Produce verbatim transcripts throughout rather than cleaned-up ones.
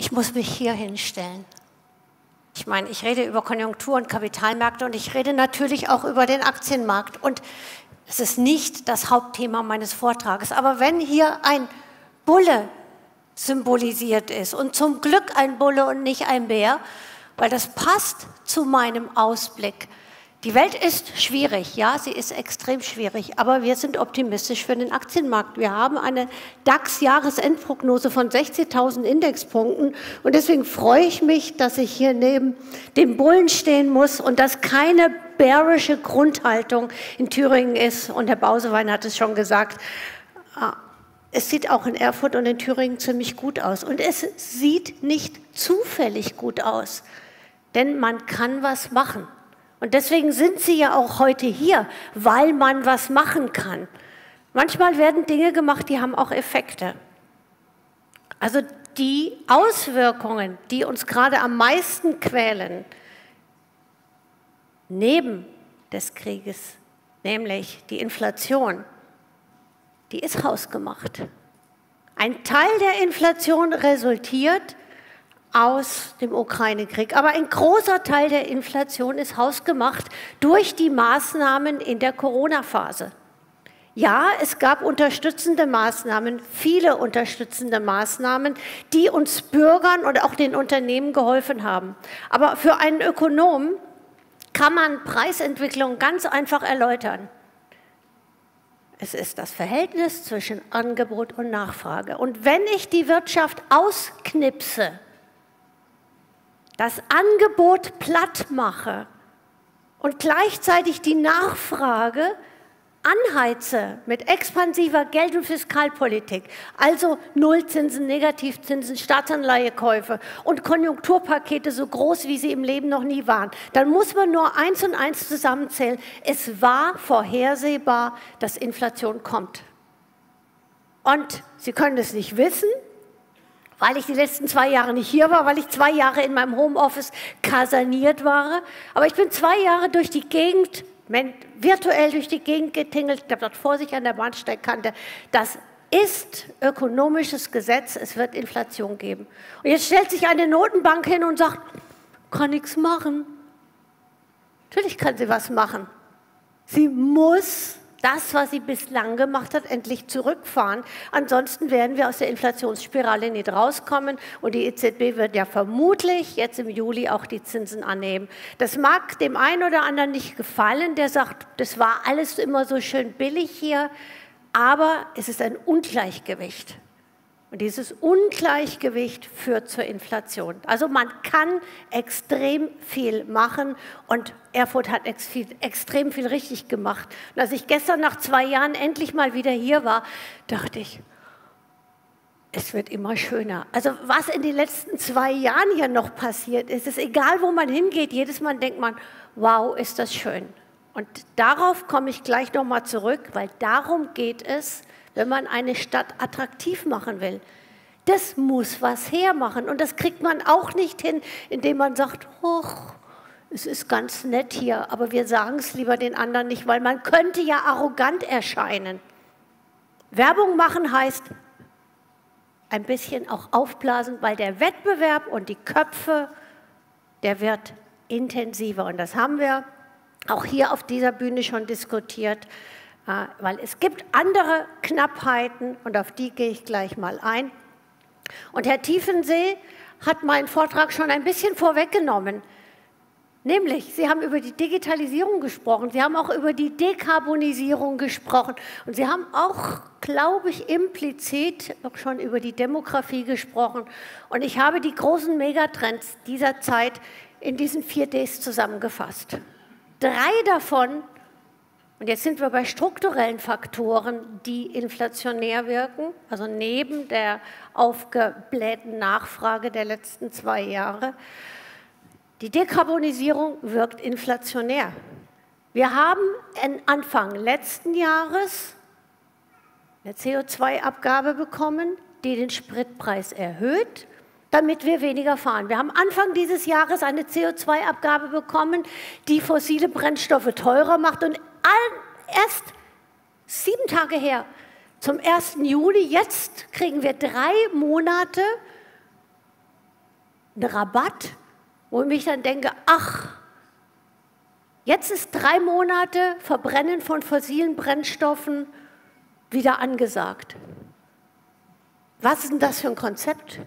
Ich muss mich hier hinstellen. Ich meine, ich rede über Konjunktur- und Kapitalmärkte und ich rede natürlich auch über den Aktienmarkt. Und es ist nicht das Hauptthema meines Vortrages. Aber wenn hier ein Bulle symbolisiert ist und zum Glück ein Bulle und nicht ein Bär, weil das passt zu meinem Ausblick. Die Welt ist schwierig, ja, sie ist extrem schwierig, aber wir sind optimistisch für den Aktienmarkt. Wir haben eine DAX-Jahresendprognose von sechzigtausend Indexpunkten und deswegen freue ich mich, dass ich hier neben dem Bullen stehen muss und dass keine bärische Grundhaltung in Thüringen ist. Und Herr Bausewein hat es schon gesagt, es sieht auch in Erfurt und in Thüringen ziemlich gut aus. Und es sieht nicht zufällig gut aus, denn man kann was machen. Und deswegen sind Sie ja auch heute hier, weil man was machen kann. Manchmal werden Dinge gemacht, die haben auch Effekte. Also die Auswirkungen, die uns gerade am meisten quälen, neben des Krieges, nämlich die Inflation, die ist hausgemacht. Ein Teil der Inflation resultiert aus dem Ukraine-Krieg. Aber ein großer Teil der Inflation ist hausgemacht durch die Maßnahmen in der Corona-Phase. Ja, es gab unterstützende Maßnahmen, viele unterstützende Maßnahmen, die uns Bürgern und auch den Unternehmen geholfen haben. Aber für einen Ökonomen kann man Preisentwicklung ganz einfach erläutern. Es ist das Verhältnis zwischen Angebot und Nachfrage. Und wenn ich die Wirtschaft ausknipse, das Angebot platt mache und gleichzeitig die Nachfrage anheize mit expansiver Geld- und Fiskalpolitik, also Nullzinsen, Negativzinsen, Staatsanleihekäufe und Konjunkturpakete so groß, wie sie im Leben noch nie waren, dann muss man nur eins und eins zusammenzählen. Es war vorhersehbar, dass Inflation kommt. Und Sie können es nicht wissen, weil ich die letzten zwei Jahre nicht hier war, weil ich zwei Jahre in meinem Homeoffice kaserniert war. Aber ich bin zwei Jahre durch die Gegend, virtuell durch die Gegend getingelt, ich habe dort vor sich an der Bahnsteigkante. Das ist ökonomisches Gesetz, es wird Inflation geben. Und jetzt stellt sich eine Notenbank hin und sagt, kann nichts machen. Natürlich kann sie was machen. Sie muss das, was sie bislang gemacht hat, endlich zurückfahren. Ansonsten werden wir aus der Inflationsspirale nicht rauskommen. Und die E Z B wird ja vermutlich jetzt im Juli auch die Zinsen annehmen. Das mag dem einen oder anderen nicht gefallen, der sagt, das war alles immer so schön billig hier. Aber es ist ein Ungleichgewicht. Und dieses Ungleichgewicht führt zur Inflation. Also man kann extrem viel machen und Erfurt hat ex viel, extrem viel richtig gemacht. Und als ich gestern nach zwei Jahren endlich mal wieder hier war, dachte ich, es wird immer schöner. Also was in den letzten zwei Jahren hier noch passiert ist, ist egal, wo man hingeht, jedes Mal denkt man, wow, ist das schön. Und darauf komme ich gleich nochmal zurück, weil darum geht es, wenn man eine Stadt attraktiv machen will. Das muss was hermachen und das kriegt man auch nicht hin, indem man sagt, hoch, es ist ganz nett hier, aber wir sagen es lieber den anderen nicht, weil man könnte ja arrogant erscheinen. Werbung machen heißt ein bisschen auch aufblasen, weil der Wettbewerb und die Köpfe, der wird intensiver und das haben wir auch hier auf dieser Bühne schon diskutiert. Weil es gibt andere Knappheiten und auf die gehe ich gleich mal ein. Und Herr Tiefensee hat meinen Vortrag schon ein bisschen vorweggenommen. Nämlich, Sie haben über die Digitalisierung gesprochen, Sie haben auch über die Dekarbonisierung gesprochen und Sie haben auch, glaube ich, implizit auch schon über die Demografie gesprochen. Und ich habe die großen Megatrends dieser Zeit in diesen vier Ds zusammengefasst. Drei davon. Und jetzt sind wir bei strukturellen Faktoren, die inflationär wirken, also neben der aufgeblähten Nachfrage der letzten zwei Jahre. Die Dekarbonisierung wirkt inflationär. Wir haben Anfang letzten Jahres eine C O zwei Abgabe bekommen, die den Spritpreis erhöht, damit wir weniger fahren. Wir haben Anfang dieses Jahres eine C O zwei Abgabe bekommen, die fossile Brennstoffe teurer macht und erst sieben Tage her, zum ersten Juli, jetzt kriegen wir drei Monate einen Rabatt, wo ich mich dann denke, ach, jetzt ist drei Monate Verbrennen von fossilen Brennstoffen wieder angesagt. Was ist denn das für ein Konzept?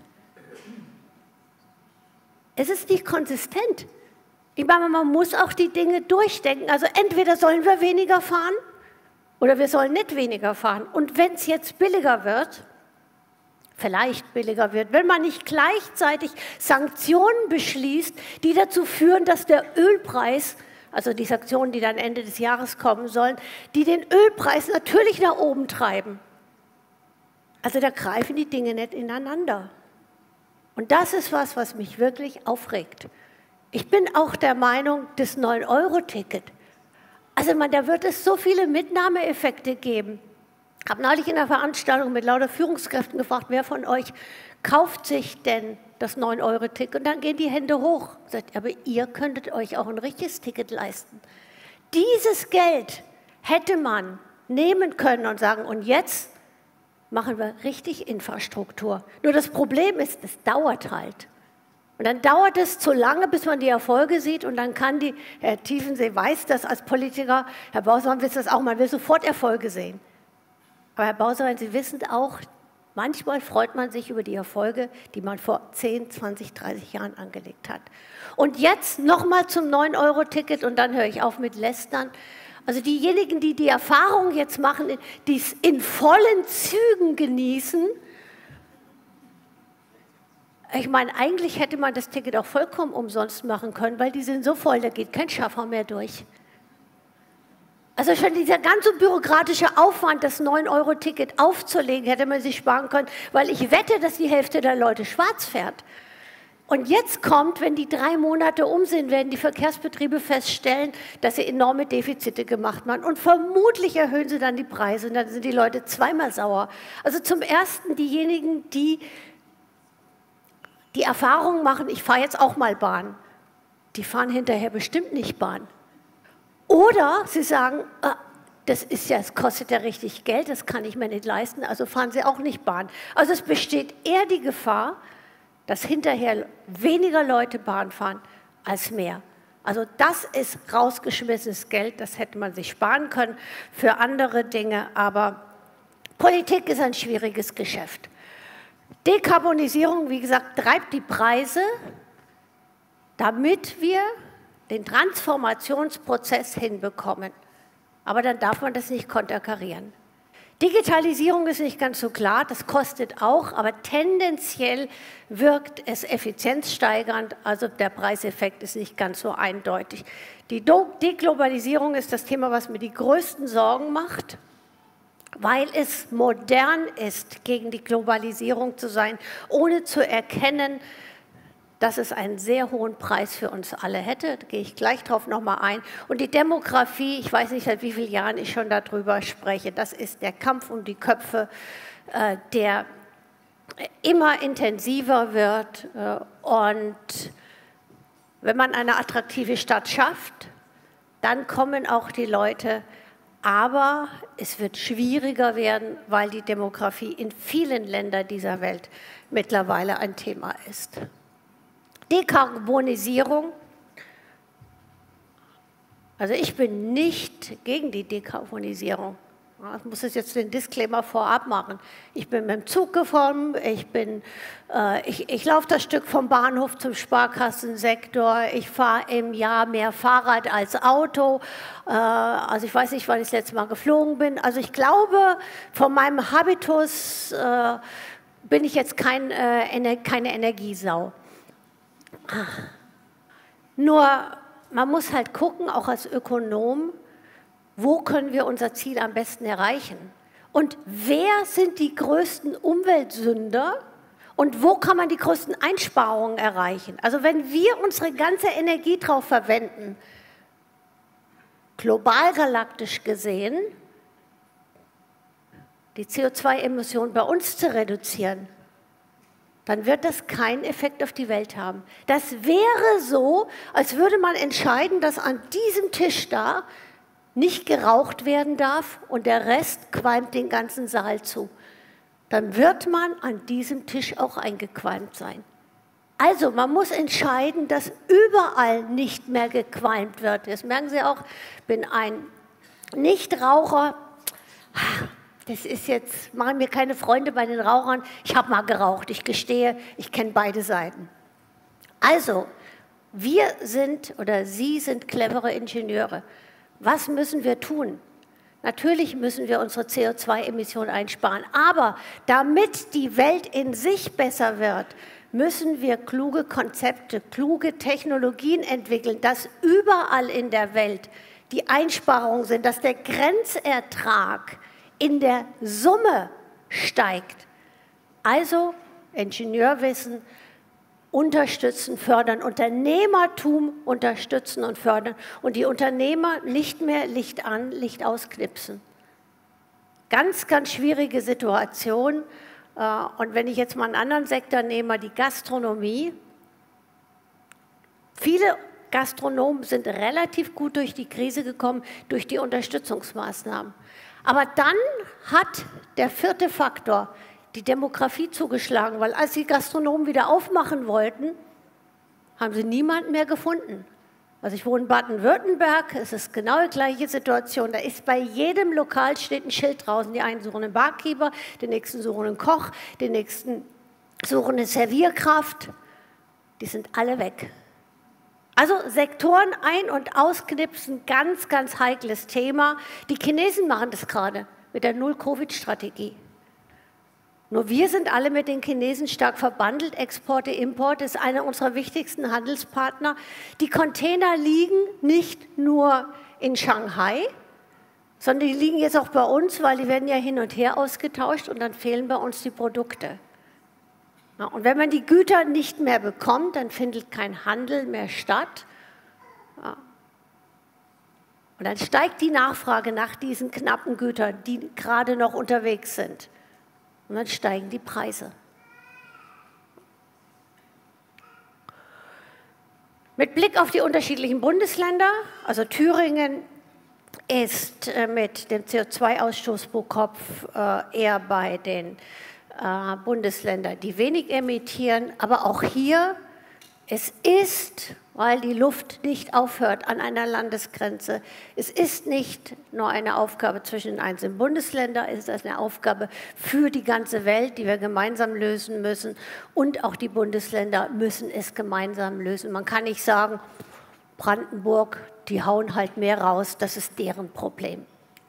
Es ist nicht konsistent. Ich meine, man muss auch die Dinge durchdenken. Also entweder sollen wir weniger fahren oder wir sollen nicht weniger fahren. Und wenn es jetzt billiger wird, vielleicht billiger wird, wenn man nicht gleichzeitig Sanktionen beschließt, die dazu führen, dass der Ölpreis, also die Sanktionen, die dann Ende des Jahres kommen sollen, die den Ölpreis natürlich nach oben treiben. Also da greifen die Dinge nicht ineinander. Und das ist was, was mich wirklich aufregt. Ich bin auch der Meinung, das neun Euro Ticket, also man, da wird es so viele Mitnahmeeffekte geben. Ich habe neulich in einer Veranstaltung mit lauter Führungskräften gefragt, wer von euch kauft sich denn das neun Euro Ticket? Und dann gehen die Hände hoch. Sagt, aber ihr könntet euch auch ein richtiges Ticket leisten. Dieses Geld hätte man nehmen können und sagen, und jetzt machen wir richtig Infrastruktur. Nur das Problem ist, es dauert halt. Und dann dauert es zu lange, bis man die Erfolge sieht und dann kann die, Herr Tiefensee weiß das als Politiker, Herr Bausemann weiß das auch, man will sofort Erfolge sehen. Aber Herr Bausemann, Sie wissen auch, manchmal freut man sich über die Erfolge, die man vor zehn, zwanzig, dreißig Jahren angelegt hat. Und jetzt nochmal zum neun Euro Ticket und dann höre ich auf mit Lästern. Also diejenigen, die die Erfahrung jetzt machen, die es in vollen Zügen genießen, ich meine, eigentlich hätte man das Ticket auch vollkommen umsonst machen können, weil die sind so voll, da geht kein Schaffer mehr durch. Also schon dieser ganze bürokratische Aufwand, das neun Euro Ticket aufzulegen, hätte man sich sparen können, weil ich wette, dass die Hälfte der Leute schwarz fährt. Und jetzt kommt, wenn die drei Monate um sind, werden die Verkehrsbetriebe feststellen, dass sie enorme Defizite gemacht haben. Und vermutlich erhöhen sie dann die Preise und dann sind die Leute zweimal sauer. Also zum Ersten diejenigen, die die Erfahrung machen, ich fahre jetzt auch mal Bahn, die fahren hinterher bestimmt nicht Bahn. Oder sie sagen, ah, das ist ja, es kostet ja richtig Geld, das kann ich mir nicht leisten, also fahren sie auch nicht Bahn. Also es besteht eher die Gefahr, dass hinterher weniger Leute Bahn fahren als mehr. Also das ist rausgeschmissenes Geld, das hätte man sich sparen können für andere Dinge, aber Politik ist ein schwieriges Geschäft. Dekarbonisierung, wie gesagt, treibt die Preise, damit wir den Transformationsprozess hinbekommen. Aber dann darf man das nicht konterkarieren. Digitalisierung ist nicht ganz so klar, das kostet auch, aber tendenziell wirkt es effizienzsteigernd, also der Preiseffekt ist nicht ganz so eindeutig. Die Deglobalisierung ist das Thema, was mir die größten Sorgen macht, weil es modern ist, gegen die Globalisierung zu sein, ohne zu erkennen, dass es einen sehr hohen Preis für uns alle hätte. Da gehe ich gleich drauf nochmal ein. Und die Demografie, ich weiß nicht, seit wie vielen Jahren ich schon darüber spreche, das ist der Kampf um die Köpfe, äh, der immer intensiver wird. Äh, und wenn man eine attraktive Stadt schafft, dann kommen auch die Leute. Aber es wird schwieriger werden, weil die Demografie in vielen Ländern dieser Welt mittlerweile ein Thema ist. Dekarbonisierung. Also ich bin nicht gegen die Dekarbonisierung. Ich muss jetzt den Disclaimer vorab machen. Ich bin mit dem Zug gefahren, ich, bin, äh, ich, ich laufe das Stück vom Bahnhof zum Sparkassensektor, ich fahre im Jahr mehr Fahrrad als Auto. Äh, also ich weiß nicht, wann ich das letzte Mal geflogen bin. Also ich glaube, von meinem Habitus äh, bin ich jetzt kein, äh, keine Energiesau. Nur, man muss halt gucken, auch als Ökonom, wo können wir unser Ziel am besten erreichen? Und wer sind die größten Umweltsünder? Und wo kann man die größten Einsparungen erreichen? Also wenn wir unsere ganze Energie darauf verwenden, global galaktisch gesehen, die C O zwei Emissionen bei uns zu reduzieren, dann wird das keinen Effekt auf die Welt haben. Das wäre so, als würde man entscheiden, dass an diesem Tisch da nicht geraucht werden darf und der Rest qualmt den ganzen Saal zu. Dann wird man an diesem Tisch auch eingequalmt sein. Also man muss entscheiden, dass überall nicht mehr gequalmt wird. Das merken Sie auch, ich bin ein Nichtraucher. Das ist jetzt, machen mir keine Freunde bei den Rauchern. Ich habe mal geraucht, ich gestehe, ich kenne beide Seiten. Also, wir sind oder Sie sind clevere Ingenieure. Was müssen wir tun? Natürlich müssen wir unsere C O zwei Emissionen einsparen, aber damit die Welt in sich besser wird, müssen wir kluge Konzepte, kluge Technologien entwickeln, dass überall in der Welt die Einsparungen sind, dass der Grenzertrag in der Summe steigt. Also Ingenieurwissen unterstützen, fördern, Unternehmertum unterstützen und fördern und die Unternehmer nicht mehr Licht an, Licht ausknipsen. Ganz, ganz schwierige Situation. Und wenn ich jetzt mal einen anderen Sektor nehme, die Gastronomie, viele Gastronomen sind relativ gut durch die Krise gekommen, durch die Unterstützungsmaßnahmen. Aber dann hat der vierte Faktor, die Demografie, zugeschlagen, weil als die Gastronomen wieder aufmachen wollten, haben sie niemanden mehr gefunden. Also ich wohne in Baden-Württemberg, es ist genau die gleiche Situation. Da ist bei jedem Lokal steht ein Schild draußen. Die einen suchen einen Barkeeper, die nächsten suchen einen Koch, die nächsten suchen eine Servierkraft. Die sind alle weg. Also Sektoren ein- und ausknipsen, ganz, ganz heikles Thema. Die Chinesen machen das gerade mit der Null-Covid-Strategie. Nur wir sind alle mit den Chinesen stark verbandelt. Exporte, Importe ist einer unserer wichtigsten Handelspartner. Die Container liegen nicht nur in Shanghai, sondern die liegen jetzt auch bei uns, weil die werden ja hin und her ausgetauscht und dann fehlen bei uns die Produkte. Ja, und wenn man die Güter nicht mehr bekommt, dann findet kein Handel mehr statt. Ja. Und dann steigt die Nachfrage nach diesen knappen Gütern, die gerade noch unterwegs sind. Und dann steigen die Preise. Mit Blick auf die unterschiedlichen Bundesländer, also Thüringen ist mit dem C O zwei Ausstoß pro Kopf eher bei den Bundesländern, die wenig emittieren, aber auch hier, es ist, weil die Luft nicht aufhört an einer Landesgrenze, es ist nicht nur eine Aufgabe zwischen den einzelnen Bundesländern, es ist eine Aufgabe für die ganze Welt, die wir gemeinsam lösen müssen und auch die Bundesländer müssen es gemeinsam lösen. Man kann nicht sagen, Brandenburg, die hauen halt mehr raus, das ist deren Problem.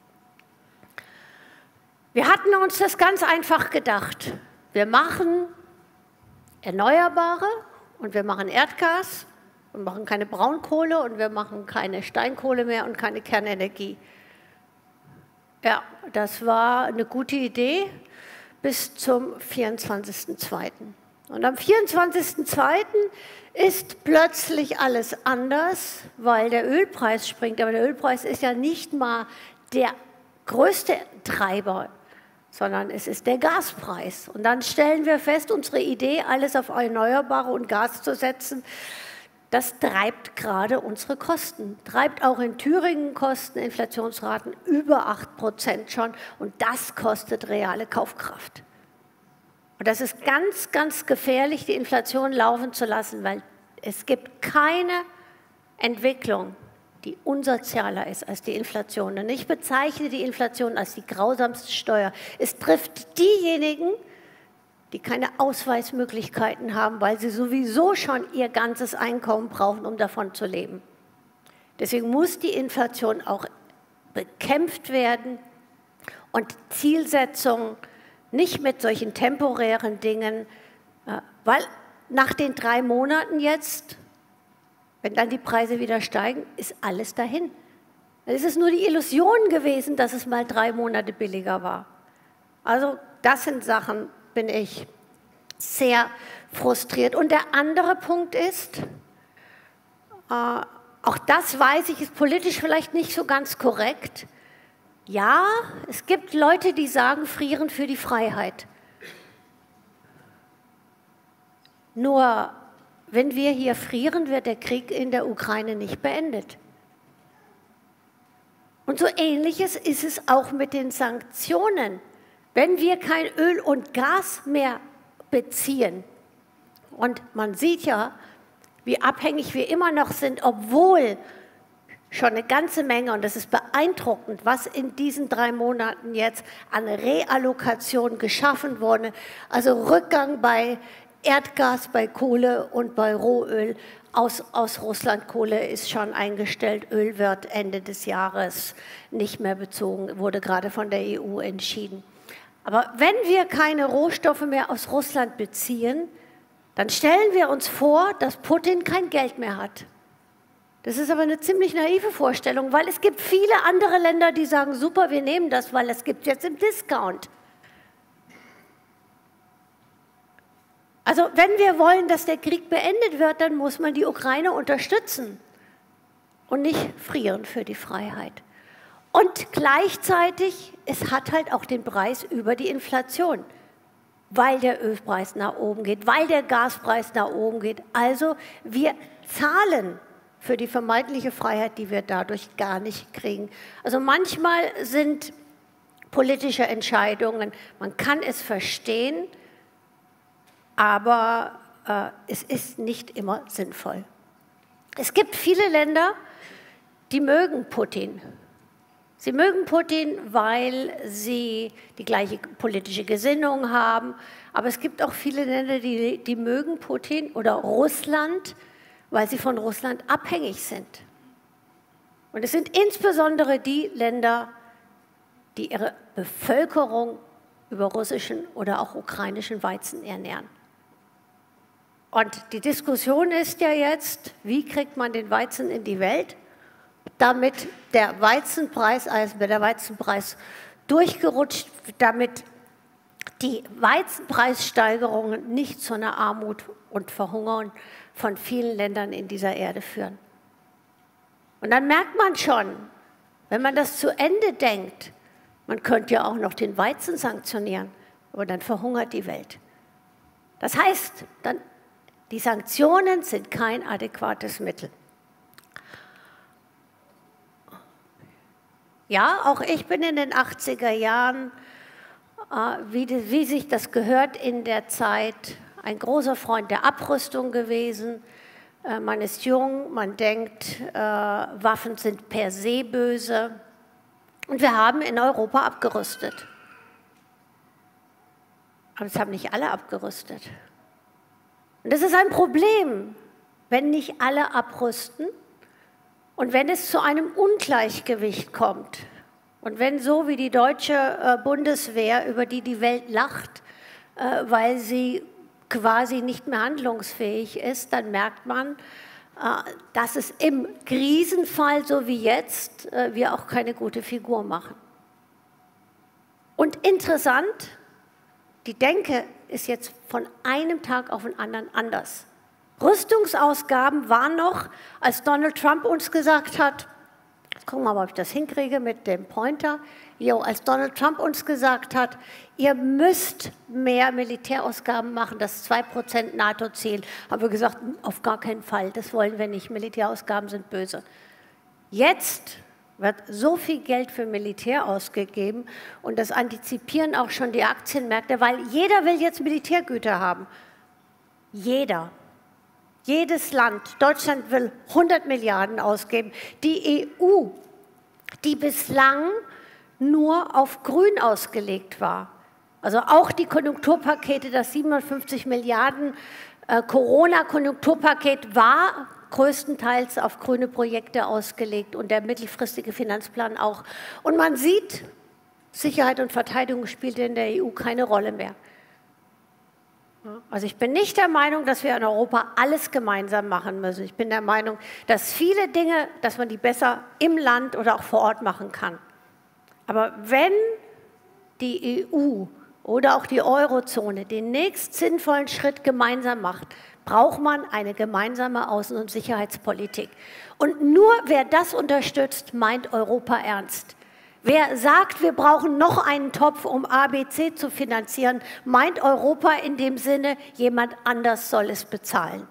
Wir hatten uns das ganz einfach gedacht. Wir machen Erneuerbare und wir machen Erdgas und machen keine Braunkohle und wir machen keine Steinkohle mehr und keine Kernenergie. Ja, das war eine gute Idee bis zum vierundzwanzigsten zweiten Und am vierundzwanzigsten zweiten ist plötzlich alles anders, weil der Ölpreis springt. Aber der Ölpreis ist ja nicht mal der größte Treiber, sondern es ist der Gaspreis. Und dann stellen wir fest, unsere Idee, alles auf Erneuerbare und Gas zu setzen, das treibt gerade unsere Kosten. Treibt auch in Thüringen Kosten, Inflationsraten über acht Prozent schon. Und das kostet reale Kaufkraft. Und das ist ganz, ganz gefährlich, die Inflation laufen zu lassen, weil es gibt keine Entwicklung, die unsozialer ist als die Inflation. Und ich bezeichne die Inflation als die grausamste Steuer. Es trifft diejenigen, die keine Ausweismöglichkeiten haben, weil sie sowieso schon ihr ganzes Einkommen brauchen, um davon zu leben. Deswegen muss die Inflation auch bekämpft werden und Zielsetzungen nicht mit solchen temporären Dingen, weil nach den drei Monaten jetzt, wenn dann die Preise wieder steigen, ist alles dahin. Es ist nur die Illusion gewesen, dass es mal drei Monate billiger war. Also das sind Sachen, bin ich sehr frustriert. Und der andere Punkt ist, äh, auch das weiß ich, ist politisch vielleicht nicht so ganz korrekt. Ja, es gibt Leute, die sagen, frieren für die Freiheit. Nur wenn wir hier frieren, wird der Krieg in der Ukraine nicht beendet. Und so Ähnliches ist es auch mit den Sanktionen. Wenn wir kein Öl und Gas mehr beziehen Und man sieht ja, wie abhängig wir immer noch sind, obwohl schon eine ganze Menge, und das ist beeindruckend, was in diesen drei Monaten jetzt an Reallokation geschaffen wurde. Also Rückgang bei Erdgas, bei Kohle und bei Rohöl aus, aus Russland. Kohle ist schon eingestellt, Öl wird Ende des Jahres nicht mehr bezogen, wurde gerade von der E U entschieden. Aber wenn wir keine Rohstoffe mehr aus Russland beziehen, dann stellen wir uns vor, dass Putin kein Geld mehr hat. Das ist aber eine ziemlich naive Vorstellung, weil es gibt viele andere Länder, die sagen, super, wir nehmen das, weil es gibt jetzt im Discount. Also wenn wir wollen, dass der Krieg beendet wird, dann muss man die Ukraine unterstützen und nicht frieren für die Freiheit. Und gleichzeitig, es hat halt auch den Preis über die Inflation, weil der Ölpreis nach oben geht, weil der Gaspreis nach oben geht. Also wir zahlen für die vermeintliche Freiheit, die wir dadurch gar nicht kriegen. Also manchmal sind politische Entscheidungen, man kann es verstehen, aber äh, es ist nicht immer sinnvoll. Es gibt viele Länder, die mögen Putin. Sie mögen Putin, weil sie die gleiche politische Gesinnung haben. Aber es gibt auch viele Länder, die, die mögen Putin oder Russland, weil sie von Russland abhängig sind. Und es sind insbesondere die Länder, die ihre Bevölkerung über russischen oder auch ukrainischen Weizen ernähren. Und die Diskussion ist ja jetzt, wie kriegt man den Weizen in die Welt, damit der Weizenpreis, also der Weizenpreis durchgerutscht, damit die Weizenpreissteigerungen nicht zu einer Armut und Verhungern von vielen Ländern in dieser Erde führen. Und dann merkt man schon, wenn man das zu Ende denkt, man könnte ja auch noch den Weizen sanktionieren, aber dann verhungert die Welt. Das heißt, dann, die Sanktionen sind kein adäquates Mittel. Ja, auch ich bin in den achtziger Jahren, äh, wie, die, wie sich das gehört in der Zeit, ein großer Freund der Abrüstung gewesen. Äh, man ist jung, man denkt, äh, Waffen sind per se böse. Und wir haben in Europa abgerüstet. Aber es haben nicht alle abgerüstet. Und das ist ein Problem, wenn nicht alle abrüsten. Und wenn es zu einem Ungleichgewicht kommt und wenn so wie die deutsche äh, Bundeswehr, über die die Welt lacht, äh, weil sie quasi nicht mehr handlungsfähig ist, dann merkt man, äh, dass es im Krisenfall, so wie jetzt, äh, wir auch keine gute Figur machen. Und interessant, die Denke ist jetzt von einem Tag auf den anderen anders. Rüstungsausgaben waren noch, als Donald Trump uns gesagt hat, jetzt gucken wir mal, ob ich das hinkriege mit dem Pointer, jo, als Donald Trump uns gesagt hat, ihr müsst mehr Militärausgaben machen, das zwei Prozent NATO-Ziel, haben wir gesagt, auf gar keinen Fall, das wollen wir nicht, Militärausgaben sind böse. Jetzt wird so viel Geld für Militär ausgegeben und das antizipieren auch schon die Aktienmärkte, weil jeder will jetzt Militärgüter haben. Jeder. Jedes Land, Deutschland will hundert Milliarden ausgeben. Die E U, die bislang nur auf Grün ausgelegt war, also auch die Konjunkturpakete, das siebenundfünfzig Milliarden äh, Corona-Konjunkturpaket war größtenteils auf grüne Projekte ausgelegt und der mittelfristige Finanzplan auch. Und man sieht, Sicherheit und Verteidigung spielt in der E U keine Rolle mehr. Also ich bin nicht der Meinung, dass wir in Europa alles gemeinsam machen müssen. Ich bin der Meinung, dass viele Dinge, dass man die besser im Land oder auch vor Ort machen kann. Aber wenn die E U oder auch die Eurozone den nächsten sinnvollen Schritt gemeinsam macht, braucht man eine gemeinsame Außen- und Sicherheitspolitik. Und nur wer das unterstützt, meint Europa ernst. Wer sagt, wir brauchen noch einen Topf, um A B C zu finanzieren, meint Europa in dem Sinne, jemand anders soll es bezahlen.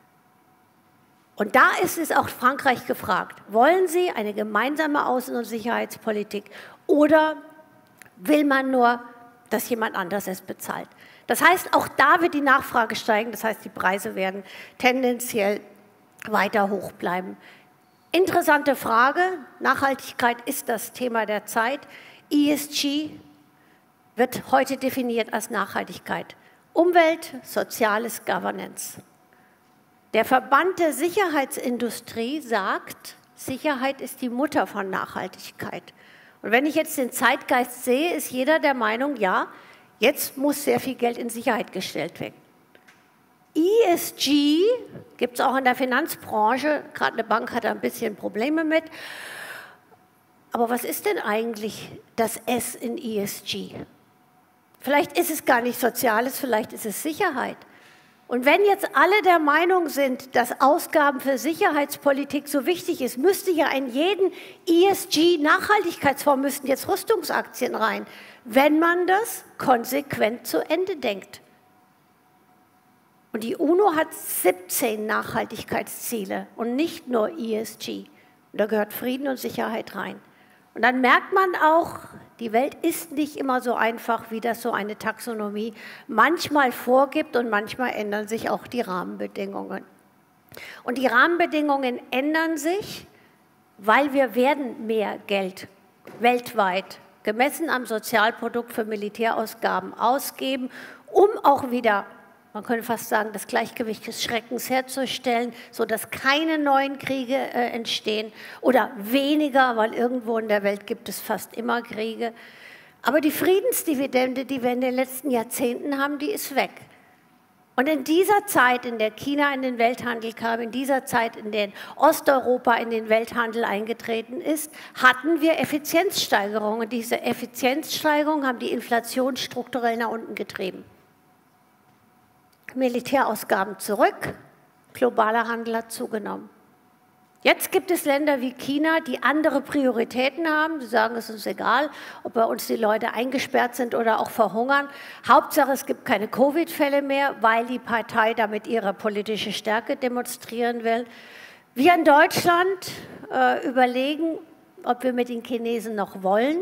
Und da ist es auch Frankreich gefragt. Wollen Sie eine gemeinsame Außen- und Sicherheitspolitik oder will man nur, dass jemand anders es bezahlt? Das heißt, auch da wird die Nachfrage steigen, das heißt, die Preise werden tendenziell weiter hoch bleiben. Interessante Frage, Nachhaltigkeit ist das Thema der Zeit. E S G wird heute definiert als Nachhaltigkeit. Umwelt, soziales Governance. Der Verband der Sicherheitsindustrie sagt, Sicherheit ist die Mutter von Nachhaltigkeit. Und wenn ich jetzt den Zeitgeist sehe, ist jeder der Meinung, ja, jetzt muss sehr viel Geld in Sicherheit gestellt werden. E S G gibt es auch in der Finanzbranche, gerade eine Bank hat da ein bisschen Probleme mit. Aber was ist denn eigentlich das S in E S G? Vielleicht ist es gar nicht Soziales, vielleicht ist es Sicherheit. Und wenn jetzt alle der Meinung sind, dass Ausgaben für Sicherheitspolitik so wichtig ist, müsste ja in jeden E S G-Nachhaltigkeitsfonds müssten jetzt Rüstungsaktien rein, wenn man das konsequent zu Ende denkt. Und die UNO hat siebzehn Nachhaltigkeitsziele und nicht nur E S G. Und da gehört Frieden und Sicherheit rein. Und dann merkt man auch, die Welt ist nicht immer so einfach, wie das so eine Taxonomie manchmal vorgibt und manchmal ändern sich auch die Rahmenbedingungen. Und die Rahmenbedingungen ändern sich, weil wir werden mehr Geld weltweit, gemessen am Sozialprodukt für Militärausgaben ausgeben, um auch wieder, man könnte fast sagen, das Gleichgewicht des Schreckens herzustellen, sodass keine neuen Kriege äh, entstehen oder weniger, weil irgendwo in der Welt gibt es fast immer Kriege. Aber die Friedensdividende, die wir in den letzten Jahrzehnten haben, die ist weg. Und in dieser Zeit, in der China in den Welthandel kam, in dieser Zeit, in der Osteuropa in den Welthandel eingetreten ist, hatten wir Effizienzsteigerungen. Diese Effizienzsteigerungen haben die Inflation strukturell nach unten getrieben. Militärausgaben zurück, globaler Handel hat zugenommen. Jetzt gibt es Länder wie China, die andere Prioritäten haben. Sie sagen, es ist uns egal, ob bei uns die Leute eingesperrt sind oder auch verhungern. Hauptsache, es gibt keine Covid-Fälle mehr, weil die Partei damit ihre politische Stärke demonstrieren will. Wir in Deutschland äh, überlegen, ob wir mit den Chinesen noch wollen,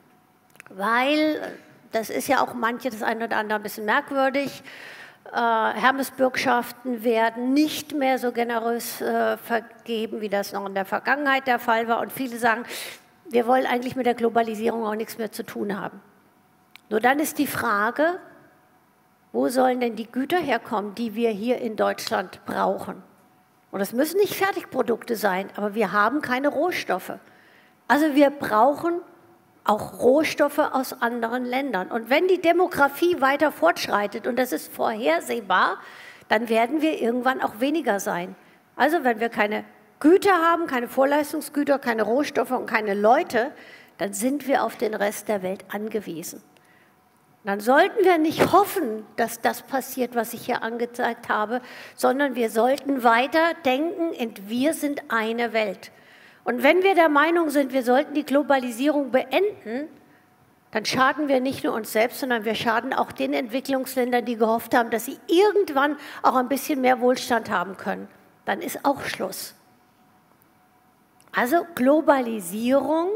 weil das ist ja auch manche das eine oder andere ein bisschen merkwürdig. Äh, Hermesbürgschaften werden nicht mehr so generös äh, vergeben, wie das noch in der Vergangenheit der Fall war. Und viele sagen, wir wollen eigentlich mit der Globalisierung auch nichts mehr zu tun haben. Nur dann ist die Frage, wo sollen denn die Güter herkommen, die wir hier in Deutschland brauchen? Und das müssen nicht Fertigprodukte sein, aber wir haben keine Rohstoffe. Also wir brauchen auch Rohstoffe aus anderen Ländern. Und wenn die Demografie weiter fortschreitet, und das ist vorhersehbar, dann werden wir irgendwann auch weniger sein. Also wenn wir keine Güter haben, keine Vorleistungsgüter, keine Rohstoffe und keine Leute, dann sind wir auf den Rest der Welt angewiesen. Dann sollten wir nicht hoffen, dass das passiert, was ich hier angezeigt habe, sondern wir sollten weiter denken, und wir sind eine Welt. Und wenn wir der Meinung sind, wir sollten die Globalisierung beenden, dann schaden wir nicht nur uns selbst, sondern wir schaden auch den Entwicklungsländern, die gehofft haben, dass sie irgendwann auch ein bisschen mehr Wohlstand haben können. Dann ist auch Schluss. Also Globalisierung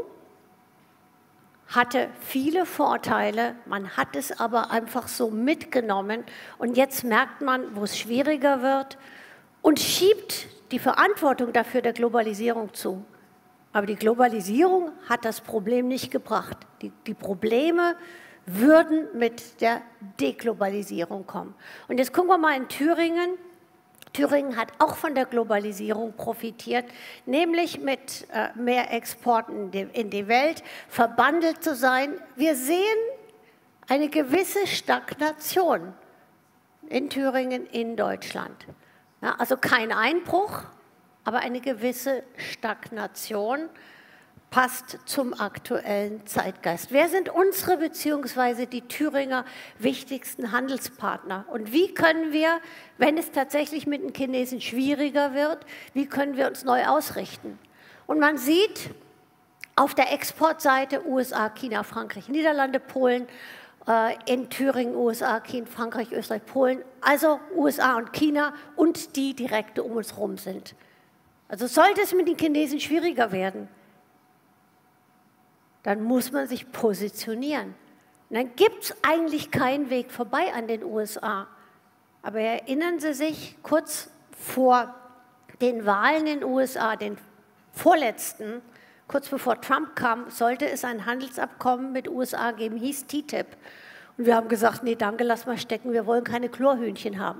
hatte viele Vorteile, man hat es aber einfach so mitgenommen und jetzt merkt man, wo es schwieriger wird und schiebt die Verantwortung dafür der Globalisierung zu. Aber die Globalisierung hat das Problem nicht gebracht. Die, die Probleme würden mit der Deglobalisierung kommen. Und jetzt gucken wir mal in Thüringen. Thüringen hat auch von der Globalisierung profitiert, nämlich mit äh, mehr Exporten in die, in die Welt, verbandelt zu sein. Wir sehen eine gewisse Stagnation in Thüringen, in Deutschland. Ja, also kein Einbruch, aber eine gewisse Stagnation passt zum aktuellen Zeitgeist. Wer sind unsere bzw. die Thüringer wichtigsten Handelspartner? Und wie können wir, wenn es tatsächlich mit den Chinesen schwieriger wird, wie können wir uns neu ausrichten? Und man sieht auf der Exportseite U S A, China, Frankreich, Niederlande, Polen, äh, in Thüringen U S A, China, Frankreich, Österreich, Polen, also U S A und China und die direkt um uns herum sind. Also sollte es mit den Chinesen schwieriger werden, dann muss man sich positionieren. Und dann gibt es eigentlich keinen Weg vorbei an den U S A. Aber erinnern Sie sich, kurz vor den Wahlen in den U S A, den vorletzten, kurz bevor Trump kam, sollte es ein Handelsabkommen mit U S A geben, hieß T T I P. Und wir haben gesagt, nee, danke, lass mal stecken, wir wollen keine Chlorhühnchen haben.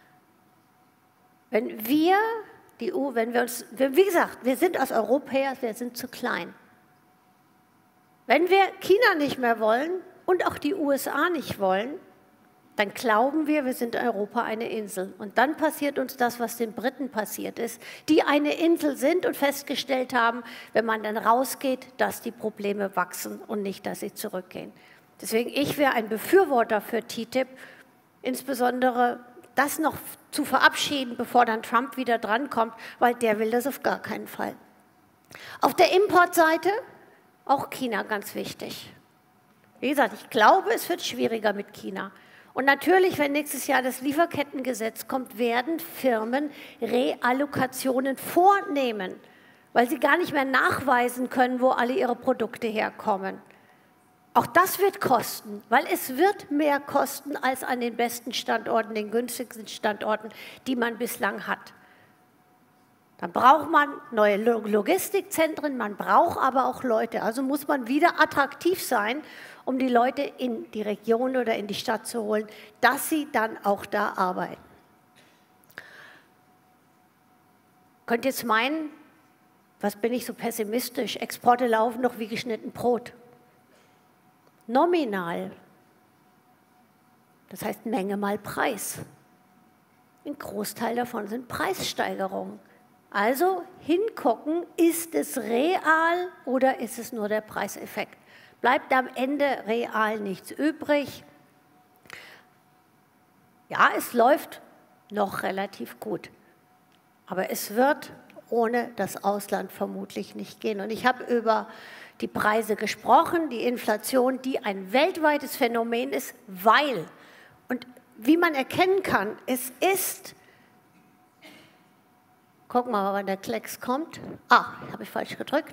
Wenn wir, die E U, wenn wir uns, wie gesagt, wir sind als Europäer, wir sind zu klein. Wenn wir China nicht mehr wollen und auch die U S A nicht wollen, dann glauben wir, wir sind in Europa eine Insel. Und dann passiert uns das, was den Briten passiert ist, die eine Insel sind und festgestellt haben, wenn man dann rausgeht, dass die Probleme wachsen und nicht, dass sie zurückgehen. Deswegen, ich wäre ein Befürworter für T T I P, insbesondere das noch zu verabschieden, bevor dann Trump wieder drankommt, weil der will das auf gar keinen Fall. Auf der Importseite auch China ganz wichtig. Wie gesagt, ich glaube, es wird schwieriger mit China. Und natürlich, wenn nächstes Jahr das Lieferkettengesetz kommt, werden Firmen Reallokationen vornehmen, weil sie gar nicht mehr nachweisen können, wo alle ihre Produkte herkommen. Auch das wird kosten, weil es wird mehr kosten als an den besten Standorten, den günstigsten Standorten, die man bislang hat. Dann braucht man neue Logistikzentren, man braucht aber auch Leute. Also muss man wieder attraktiv sein, um die Leute in die Region oder in die Stadt zu holen, dass sie dann auch da arbeiten. Könnt ihr jetzt meinen, was bin ich so pessimistisch, Exporte laufen noch wie geschnitten Brot. Nominal, das heißt Menge mal Preis. Ein Großteil davon sind Preissteigerungen. Also hingucken, ist es real oder ist es nur der Preiseffekt? Bleibt am Ende real nichts übrig? Ja, es läuft noch relativ gut, aber es wird ohne das Ausland vermutlich nicht gehen. Und ich habe über die Preise gesprochen, die Inflation, die ein weltweites Phänomen ist, weil, und wie man erkennen kann, es ist, gucken wir mal, wann der Klecks kommt. Ah, habe ich falsch gedrückt.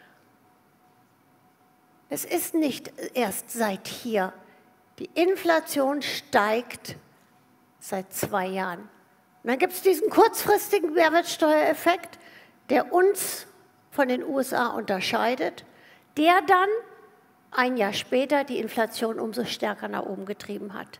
Es ist nicht erst seit hier. Die Inflation steigt seit zwei Jahren. Und dann gibt es diesen kurzfristigen Mehrwertsteuereffekt, der uns von den U S A unterscheidet, der dann ein Jahr später die Inflation umso stärker nach oben getrieben hat.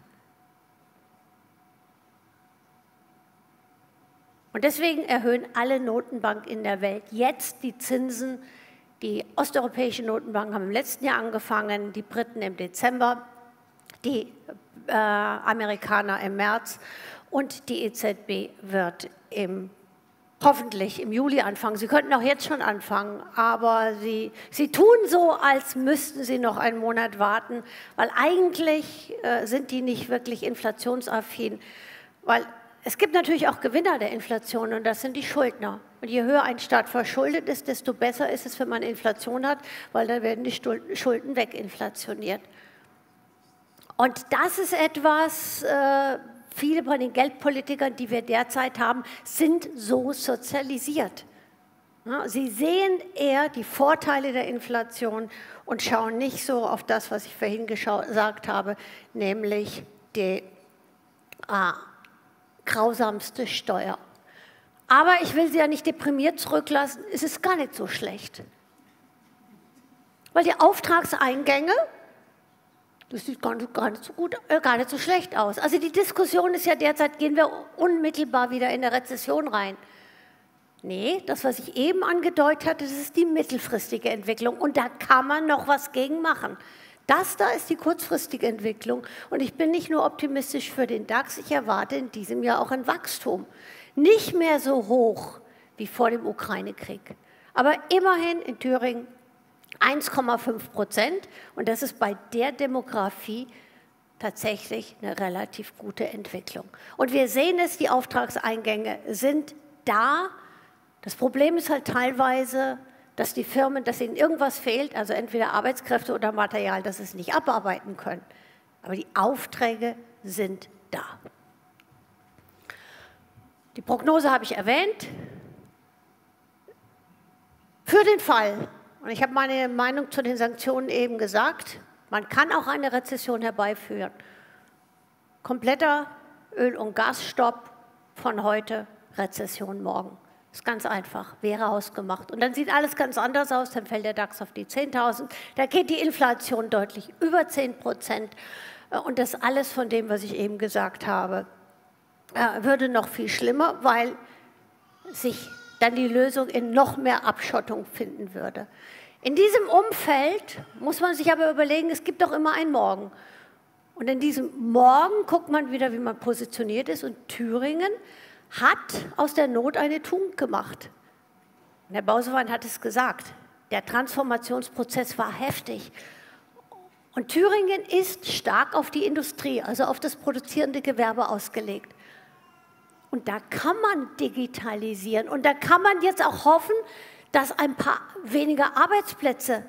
Und deswegen erhöhen alle Notenbanken in der Welt jetzt die Zinsen. Die osteuropäischen Notenbanken haben im letzten Jahr angefangen, die Briten im Dezember, die äh, Amerikaner im März und die E Z B wird im, hoffentlich im Juli anfangen. Sie könnten auch jetzt schon anfangen, aber sie, sie tun so, als müssten sie noch einen Monat warten, weil eigentlich äh, sind die nicht wirklich inflationsaffin, weil es gibt natürlich auch Gewinner der Inflation und das sind die Schuldner. Und je höher ein Staat verschuldet ist, desto besser ist es, wenn man Inflation hat, weil dann werden die Schulden weginflationiert. Und das ist etwas, äh, viele von den Geldpolitikern, die wir derzeit haben, sind so sozialisiert. Ja, sie sehen eher die Vorteile der Inflation und schauen nicht so auf das, was ich vorhin gesagt habe, nämlich die ah, grausamste Steuer. Aber ich will Sie ja nicht deprimiert zurücklassen, es ist gar nicht so schlecht. Weil die Auftragseingänge, das sieht gar nicht, gar nicht so gut, äh, gar nicht so schlecht aus. Also die Diskussion ist ja derzeit, gehen wir unmittelbar wieder in eine Rezession rein. Nee, das, was ich eben angedeutet hatte, das ist die mittelfristige Entwicklung und da kann man noch was gegen machen. Das da ist die kurzfristige Entwicklung und ich bin nicht nur optimistisch für den DAX, ich erwarte in diesem Jahr auch ein Wachstum. Nicht mehr so hoch wie vor dem Ukraine-Krieg, aber immerhin in Thüringen eins Komma fünf Prozent und das ist bei der Demografie tatsächlich eine relativ gute Entwicklung. Und wir sehen es, die Auftragseingänge sind da. Das Problem ist halt teilweise, dass die Firmen, dass ihnen irgendwas fehlt, also entweder Arbeitskräfte oder Material, dass sie es nicht abarbeiten können. Aber die Aufträge sind da. Die Prognose habe ich erwähnt. Für den Fall, und ich habe meine Meinung zu den Sanktionen eben gesagt, Man kann auch eine Rezession herbeiführen. Kompletter Öl- und Gasstopp von heute, Rezession morgen. Ist ganz einfach, wäre ausgemacht. Und dann sieht alles ganz anders aus, dann fällt der DAX auf die zehntausend, da geht die Inflation deutlich über zehn Prozent. Und das alles von dem, was ich eben gesagt habe, würde noch viel schlimmer, weil sich dann die Lösung in noch mehr Abschottung finden würde. In diesem Umfeld muss man sich aber überlegen, es gibt doch immer einen Morgen. Und in diesem Morgen guckt man wieder, wie man positioniert ist. Und Thüringen hat aus der Not eine Tugend gemacht. Und Herr Bausewein hat es gesagt, der Transformationsprozess war heftig. Und Thüringen ist stark auf die Industrie, also auf das produzierende Gewerbe ausgelegt. Und da kann man digitalisieren. Und da kann man jetzt auch hoffen, dass ein paar weniger Arbeitsplätze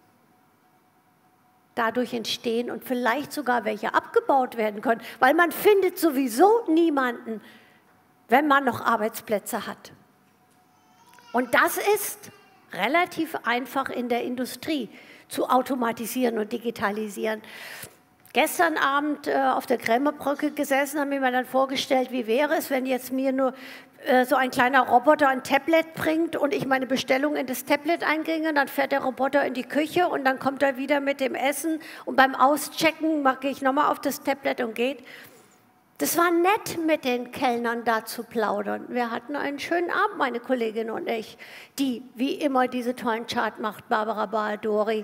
dadurch entstehen und vielleicht sogar welche abgebaut werden können, weil man findet sowieso niemanden, wenn man noch Arbeitsplätze hat. Und das ist relativ einfach in der Industrie zu automatisieren und digitalisieren. Gestern Abend äh, auf der Krämerbrücke gesessen, haben wir mir dann vorgestellt, wie wäre es, wenn jetzt mir nur äh, so ein kleiner Roboter ein Tablet bringt und ich meine Bestellung in das Tablet einginge, dann fährt der Roboter in die Küche und dann kommt er wieder mit dem Essen und beim Auschecken mache ich nochmal auf das Tablet und geht. Das war nett, mit den Kellnern da zu plaudern. Wir hatten einen schönen Abend, meine Kollegin und ich, die wie immer diese tollen Chart macht, Barbara Baldori.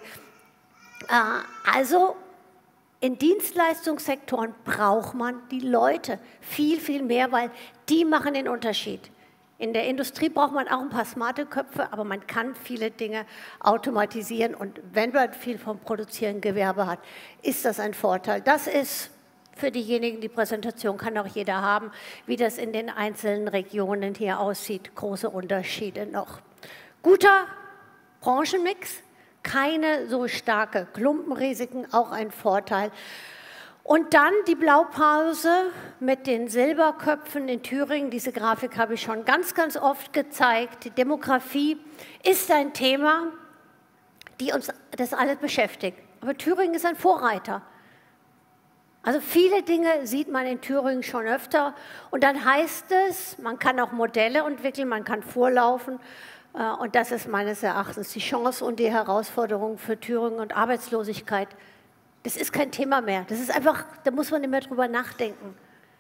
Äh, also in Dienstleistungssektoren braucht man die Leute viel, viel mehr, weil die machen den Unterschied. In der Industrie braucht man auch ein paar smarte Köpfe, aber man kann viele Dinge automatisieren. Und wenn man viel vom produzierenden Gewerbe hat, ist das ein Vorteil. Das ist für diejenigen, die Präsentation kann auch jeder haben, wie das in den einzelnen Regionen hier aussieht. Große Unterschiede noch. Guter Branchenmix. Keine so starke Klumpenrisiken, auch ein Vorteil. Und dann die Blaupause mit den Silberköpfen in Thüringen. Diese Grafik habe ich schon ganz, ganz oft gezeigt. Die Demografie ist ein Thema, die uns das alles beschäftigt. Aber Thüringen ist ein Vorreiter. Also viele Dinge sieht man in Thüringen schon öfter. Und dann heißt es, man kann auch Modelle entwickeln, man kann vorlaufen. Und das ist meines Erachtens die Chance und die Herausforderung für Thüringen und Arbeitslosigkeit. Das ist kein Thema mehr. Das ist einfach, da muss man nicht mehr drüber nachdenken.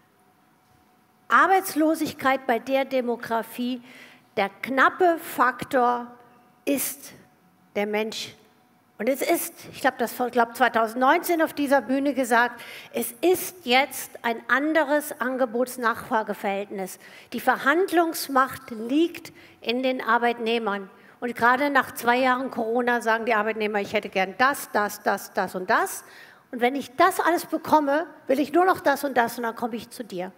Arbeitslosigkeit bei der Demografie, der knappe Faktor ist der Mensch. Und es ist, ich habe das glaub, zweitausendneunzehn auf dieser Bühne gesagt, es ist jetzt ein anderes Angebots-Nachfrageverhältnis. Die Verhandlungsmacht liegt in den Arbeitnehmern. Und gerade nach zwei Jahren Corona sagen die Arbeitnehmer, ich hätte gern das, das, das, das und das. Und wenn ich das alles bekomme, will ich nur noch das und das und dann komme ich zu dir.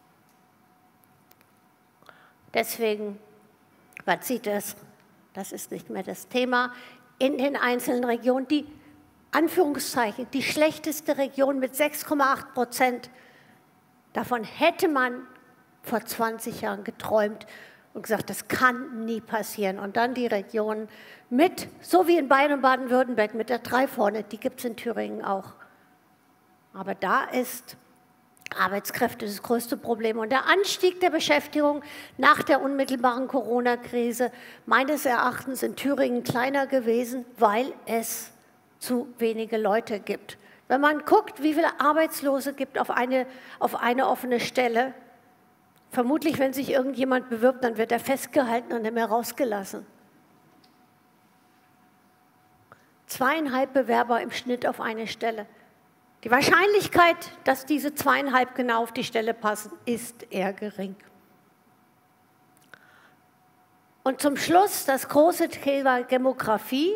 Deswegen, was sieht es? Das ist nicht mehr das Thema. In den einzelnen Regionen, die Anführungszeichen, die schlechteste Region mit sechs Komma acht Prozent. Davon hätte man vor zwanzig Jahren geträumt und gesagt, das kann nie passieren. Und dann die Regionen mit, so wie in Bayern und Baden-Württemberg, mit der drei vorne, die gibt es in Thüringen auch. Aber da ist Arbeitskräfte das größte Problem. Und der Anstieg der Beschäftigung nach der unmittelbaren Corona-Krise meines Erachtens in Thüringen kleiner gewesen, weil es zu wenige Leute gibt. Wenn man guckt, wie viele Arbeitslose gibt auf eine, auf eine offene Stelle, vermutlich, wenn sich irgendjemand bewirbt, dann wird er festgehalten und nicht mehr rausgelassen. Zweieinhalb Bewerber im Schnitt auf eine Stelle. Die Wahrscheinlichkeit, dass diese zweieinhalb genau auf die Stelle passen, ist eher gering. Und zum Schluss das große Thema Demografie.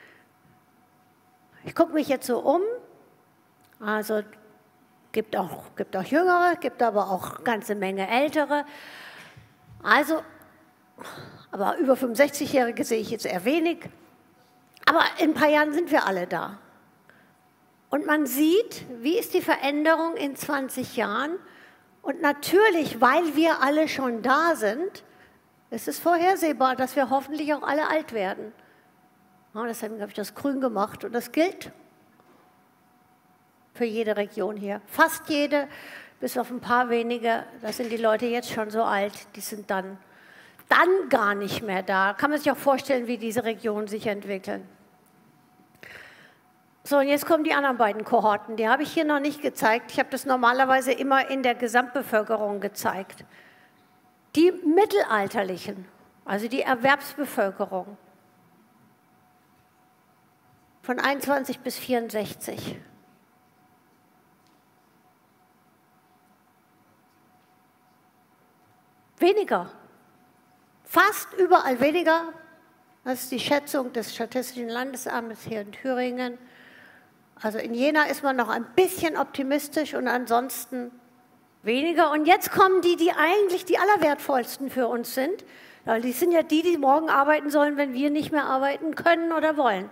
Ich gucke mich jetzt so um. Also gibt auch, gibt auch Jüngere, gibt aber auch eine ganze Menge Ältere. Also, aber über fünfundsechzigjährige sehe ich jetzt eher wenig. Aber in ein paar Jahren sind wir alle da. Und man sieht, wie ist die Veränderung in zwanzig Jahren. Und natürlich, weil wir alle schon da sind, ist es vorhersehbar, dass wir hoffentlich auch alle alt werden. Ja, deshalb habe ich das grün gemacht und das gilt für jede Region hier. Fast jede, bis auf ein paar wenige. Da sind die Leute jetzt schon so alt, die sind dann, dann gar nicht mehr da. Kann man sich auch vorstellen, wie diese Regionen sich entwickeln. So, und jetzt kommen die anderen beiden Kohorten. Die habe ich hier noch nicht gezeigt. Ich habe das normalerweise immer in der Gesamtbevölkerung gezeigt. Die Mittelalterlichen, also die Erwerbsbevölkerung von einundzwanzig bis vierundsechzig. Weniger. Fast überall weniger. Das ist die Schätzung des Statistischen Landesamtes hier in Thüringen. Also in Jena ist man noch ein bisschen optimistisch und ansonsten weniger. Und jetzt kommen die, die eigentlich die allerwertvollsten für uns sind. Weil die sind ja die, die morgen arbeiten sollen, wenn wir nicht mehr arbeiten können oder wollen.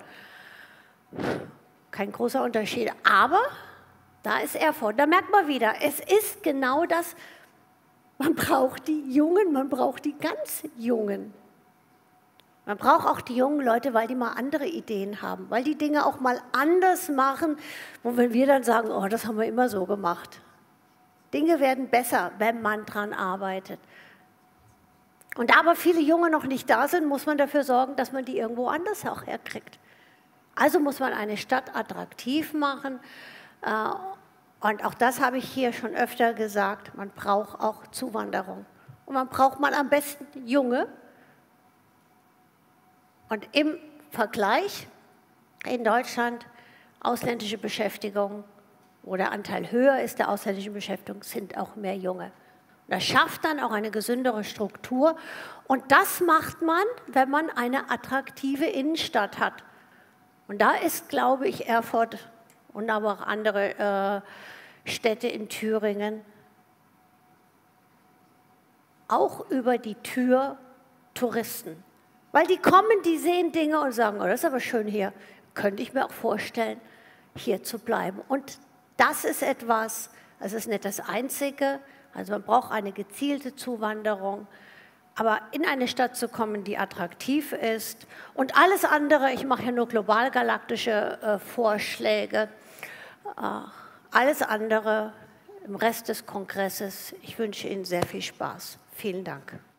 Kein großer Unterschied. Aber da ist Erfurt. Da merkt man wieder, es ist genau das, man braucht die Jungen, man braucht die ganz Jungen. Man braucht auch die jungen Leute, weil die mal andere Ideen haben, weil die Dinge auch mal anders machen, wo wenn wir dann sagen, oh, das haben wir immer so gemacht. Dinge werden besser, wenn man dran arbeitet. Und da aber viele Junge noch nicht da sind, muss man dafür sorgen, dass man die irgendwo anders auch herkriegt. Also muss man eine Stadt attraktiv machen. Und auch das habe ich hier schon öfter gesagt, man braucht auch Zuwanderung. Und man braucht mal am besten Junge. Und im Vergleich in Deutschland ausländische Beschäftigung, wo der Anteil höher ist der ausländischen Beschäftigung, sind auch mehr Junge. Und das schafft dann auch eine gesündere Struktur. Und das macht man, wenn man eine attraktive Innenstadt hat. Und da ist, glaube ich, Erfurt und aber auch andere äh, Städte in Thüringen auch über die Tür Touristen. Weil die kommen, die sehen Dinge und sagen, oh, das ist aber schön hier. Könnte ich mir auch vorstellen, hier zu bleiben. Und das ist etwas, das ist nicht das Einzige. Also man braucht eine gezielte Zuwanderung. Aber in eine Stadt zu kommen, die attraktiv ist. Und alles andere, ich mache ja nur global-galaktische äh, Vorschläge. Äh, alles andere im Rest des Kongresses. Ich wünsche Ihnen sehr viel Spaß. Vielen Dank.